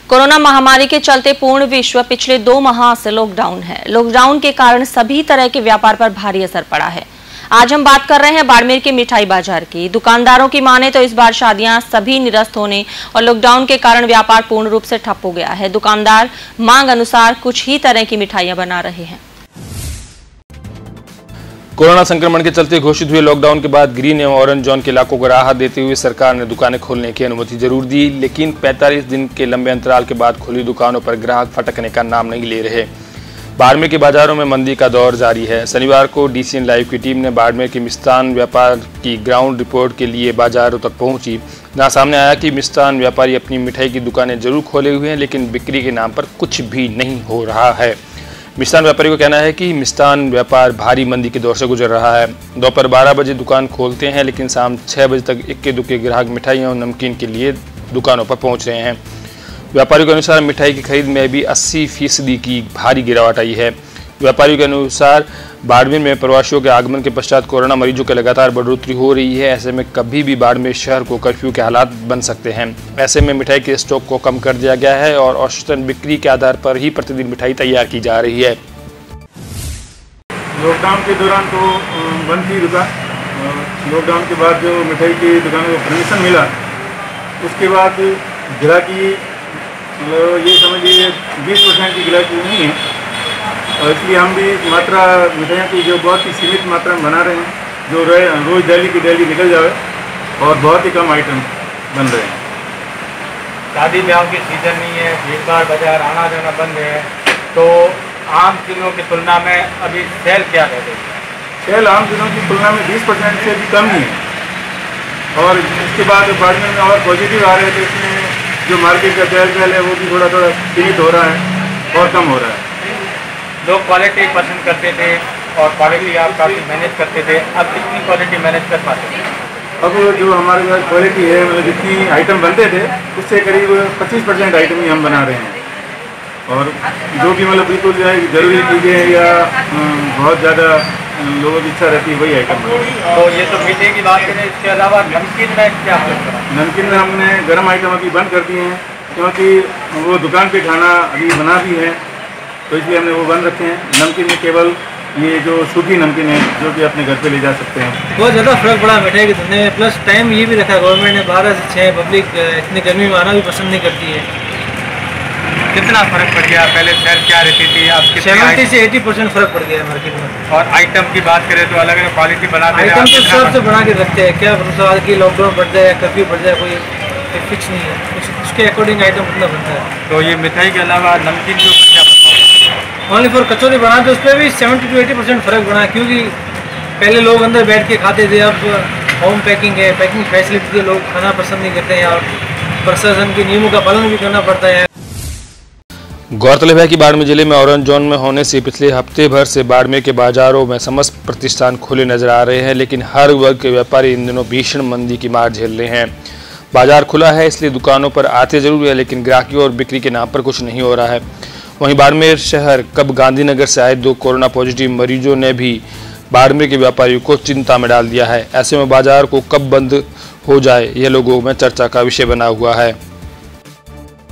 Corona महामारी के चलते पूर्ण विश्व पिछले 2 माह से लॉकडाउन है। लॉकडाउन के कारण सभी तरह के व्यापार पर भारी असर पड़ा है। आज हम बात कर रहे हैं बाड़मेर के मिठाई बाजार की। दुकानदारों की माने तो इस बार शादियां सभी निरस्त होने और लॉकडाउन के कारण व्यापार पूर्ण रूप से ठप हो गया है। दुकानदार मांग अनुसार कुछ ही तरह की मिठाइयां बना रहे हैं। कोरोना संक्रमण के चलते घोषित हुए लॉकडाउन के बाद ग्रीन एवं ऑरेंज जोन के इलाकों को राहत देते हुए सरकार ने दुकानें खोलने की अनुमति जरूर दी, लेकिन 45 दिन के लंबे अंतराल के बाद खुली दुकानों पर ग्राहक फटकने का नाम नहीं ले रहे। बाड़मेर के बाजारों में मंदी का दौर जारी है। शनिवार को DCN लाइव की टीम ने बाड़मेर के मिष्ठान व्यापार की ग्राउंड रिपोर्ट के लिए बाजारों तक पहुंची, जहां सामने आया कि मिष्ठान व्यापारी अपनी मिठाई की दुकानें जरूर खोले हुए हैं, लेकिन बिक्री के नाम पर कुछ भी नहीं हो रहा है। मिष्ठान व्यापारी को कहना है कि मिष्ठान व्यापार भारी मंदी के दौर से गुजर रहा है। दोपहर 12 बजे दुकान खोलते हैं, लेकिन शाम 6 बजे तक इक्के दुक्के ग्राहक मिठाइयों और नमकीन के लिए दुकानों पर पहुंच रहे हैं। व्यापारियों के अनुसार मिठाई की खरीद में भी 80% की भारी गिरावट आई है। व्यापारियों के अनुसार बाड़मेर में प्रवासियों के आगमन के पश्चात कोरोना मरीजों की लगातार बढ़ोतरी हो रही है। ऐसे में कभी भी बाड़मेर शहर को कर्फ्यू के हालात बन सकते हैं। ऐसे में मिठाई के स्टॉक को कम कर दिया गया है और औसतन बिक्री के आधार पर ही प्रतिदिन मिठाई तैयार की जा रही है। लॉकडाउन के दौरान तो बंद थी दुकान। लॉकडाउन के बाद जो मिठाई की दुकानों को परमिशन मिला, उसके बाद गिराकी मतलब ये समझिए 20% की गिराकी नहीं है, और इसलिए हम भी मात्रा मिठाइयों की जो बहुत ही सीमित मात्रा में बना रहे हैं, जो रोज़ डेली की डेली निकल जाए, और बहुत ही कम आइटम बन रहे हैं। शादी ब्याह की सीज़न नहीं है, भीड़ भाड़ बाजार आना जाना बंद है, तो आम दिनों की तुलना में अभी सेल क्या रहते हैं? सेल आम दिनों की तुलना में 20% से भी कम ही है। और इसके बाद बाड़मेर में और पॉजिटिव आ रहे थे, इसमें जो मार्केट का सेल है वो भी थोड़ा सीमित हो रहा है और कम हो रहा है। लोग क्वालिटी पसंद करते थे और क्वालिटी आप काफ़ी मैनेज करते थे, अब कितनी क्वालिटी मैनेज कर पाते हैं? अब जो हमारे पास क्वालिटी है, मतलब जितनी आइटम बनते थे उससे करीब 25% आइटम ही हम बना रहे हैं, और जो भी मतलब बिल्कुल जो है ज़रूरी चीज़ें या बहुत ज़्यादा लोगों की इच्छा रहती है वही आइटम। तो ये तो मीठे की बात करें, इसके अलावा नमकीन में क्या करा? नमकीन में हमने गर्म आइटम अभी बंद कर दिए हैं, क्योंकि वो दुकान पे खाना अभी बना भी है, तो इसलिए हमने वो बंद रखे हैं। नमकीन में केवल ये जो सूखी नमकीन है जो कि अपने घर पे ले जा सकते हैं। बहुत ज़्यादा फर्क पड़ा मिठाई के धंधे में, प्लस टाइम ये भी रखा गवर्नमेंट ने 12 से 6। पब्लिक इतनी गर्मी में आना भी पसंद नहीं करती है। कितना फर्क पड़ गया? पहले सेल क्या रहती थी, अब 70 से 80% फर्क पड़ गया है मार्केट में। और आइटम की बात करें तो अलग अलग क्वालिटी बनाते हैं। आइटम तो सबसे बना के रखते हैं, क्या भरोसा आज की लॉकडाउन बढ़ जाए, कर्फ्यू बढ़ जाए, कोई फिक्स नहीं है, उसके अकॉर्डिंग आइटम कितना बनता है। तो ये मिठाई के अलावा नमकीन के ऊपर क्या बताओ? ओनली फॉर कचौरी बना तो उस पर भी 70 to 80% फ़र्क बना, क्योंकि पहले लोग अंदर बैठ के खाते थे, अब होम पैकिंग है, पैकिंग फैसिलिटी है, लोग खाना पसंद नहीं करते हैं और प्रशासन के नियमों का पालन भी करना पड़ता है। गौरतलब है कि बाड़मेर जिले में ऑरेंज जोन में होने से पिछले हफ्ते भर से बाड़मेर के बाजारों में समस्त प्रतिष्ठान खुले नजर आ रहे हैं, लेकिन हर वर्ग के व्यापारी इन दिनों भीषण मंदी की मार झेल रहे हैं। बाजार खुला है इसलिए दुकानों पर आते जरूर है, लेकिन ग्राहकी और बिक्री के नाम पर कुछ नहीं हो रहा है। वहीं बाड़मेर शहर कब गांधीनगर से आए 2 कोरोना पॉजिटिव मरीजों ने भी बाड़मेर के व्यापारियों को चिंता में डाल दिया है। ऐसे में बाजार को कब बंद हो जाए यह लोगों में चर्चा का विषय बना हुआ है।